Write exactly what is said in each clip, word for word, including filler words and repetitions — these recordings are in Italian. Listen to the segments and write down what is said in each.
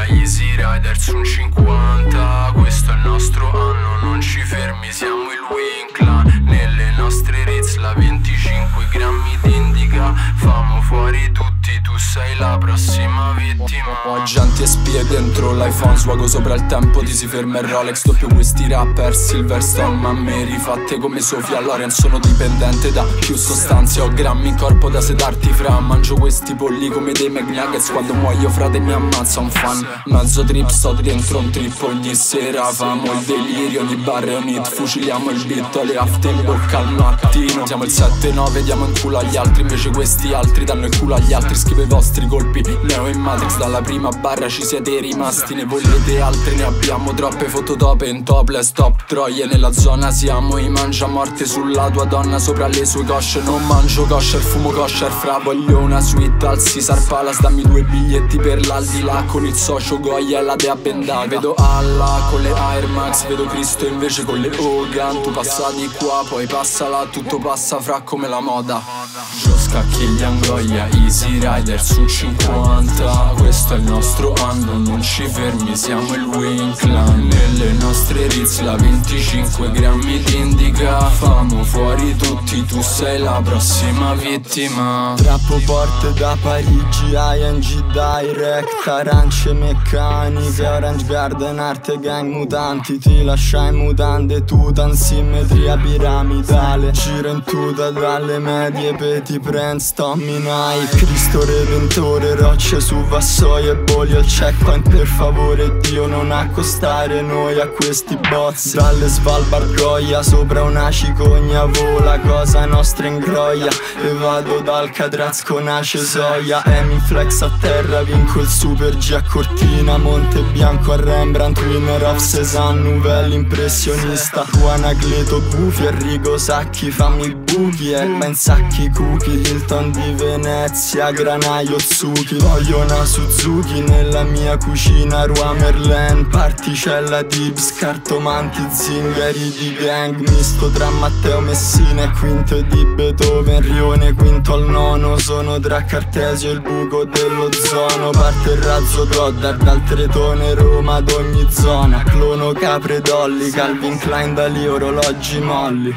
Easy Rider su un cinquanta. Questo è il nostro anno, non ci fermi, siamo il Wing Clan. Nelle nostre Ritz la venticinque grammi di indica. Famo fuori tutti, tu sei la prossima vittima. Ho agenti e spie dentro l'iPhone, swago sopra il tempo, ti si ferma il Rolex. Doppio questi rapper, Silverstone, mamme rifatte come Sofia Loren. Sono dipendente da più sostanze, ho grammi in corpo da sedarti fra. Mangio questi polli come dei McNuggets, quando muoio frate mi ammazza un fan. Mezzo trip, sto dentro un trip ogni sera. Famo il delirio, ogni barra è un hit. Fuciliamo il beat, alle afte in bocca al mattino. Siamo il sette nove, diamo in culo agli altri. Invece questi altri danno il culo agli altri. Scrivo i vostri colpi, Neo in Matrix. Dalla prima barra ci siete rimasti, ne volete altre, ne abbiamo troppe. Fototope in topless, top troie. Nella zona siamo i mangiamorte. Sulla tua donna, sopra le sue cosce. Non mangio kosher, fumo kosher fra. Voglio una suite al Caesar Palace. Dammi due biglietti per l'aldilà. Con il socio Goya e la dea bendata. Vedo Allah con le Air Max, vedo Cristo invece con le Hogan. Tu passa di qua, poi passa là, tutto passa fra come la moda. Gio scacchi gli Angoia, Easy Rider su cinquanta. Questo è il nostro anno, non ci fermi, siamo il Wing Clan. Nelle nostre Ritz la venticinque grammi di indica. Famo fuori tutti, tu sei la prossima vittima. Trappo porte da Parigi, I N G Direct. Arance meccaniche, Orange Garden, arte gang mutanti. Ti lasciai mutande, tutan, simmetria piramidale. Giro in tuta dalle medie, Peti Prince, Tommy Nike. Cristo Redentore, rocce su vassoio e bolio il checkpoint. Per favore Dio non accostare noi a questi boss. Dalle Svalbard Goya, sopra una cicogna vola. Cosa nostra ingroia, e vado dal Catraz con ace soia. Emi flex a terra, vinco il Super G a Cortina. Monte Bianco a Rembrandt, winner of Cézanne, Nouvelle impressionista. Juan Agleto, Goofy, Enrico Sacchi, fammi i buchi e ben sacchi cookie. Hilton di Venezia, granaio Zucchi. Voglio una Suzuki nella mia cucina, Roi Merlin, particella Tips, cartomanti, zingari di gang. Misto tra Matteo Messina e quinto di Beethoven. Rione quinto al nono, sono tra Cartesio e il buco dell'ozono. Parte il razzo Goddard dal Tretone, Roma ad ogni zona. Clono capre dolly, Calvin Klein da lì, orologi molli.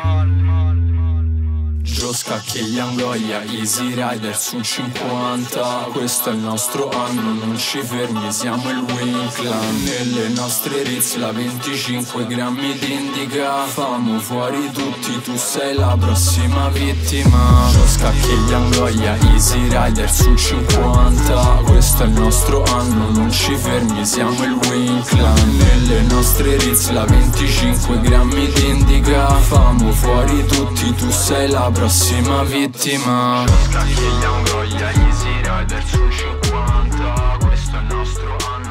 Gio scacchi gli Angoia, Easy Rider su cinquanta. Questo è il nostro anno, non ci fermi, siamo il Wing Clan. Nelle nostre Ritz la venticinque grammi di indica. Famo fuori tutti, tu sei la prossima vittima. Gio scacchi gli Angoia, Easy Rider su cinquanta. Questo è il nostro anno, non ci fermi, siamo il Wing Clan. Nelle nostre Ritz la venticinque grammi di indica. Famo fuori tutti, tu sei la prossima vittima. Scacchi gli Angoia, Easy Rider su cinquanta. Questo è il nostro anno.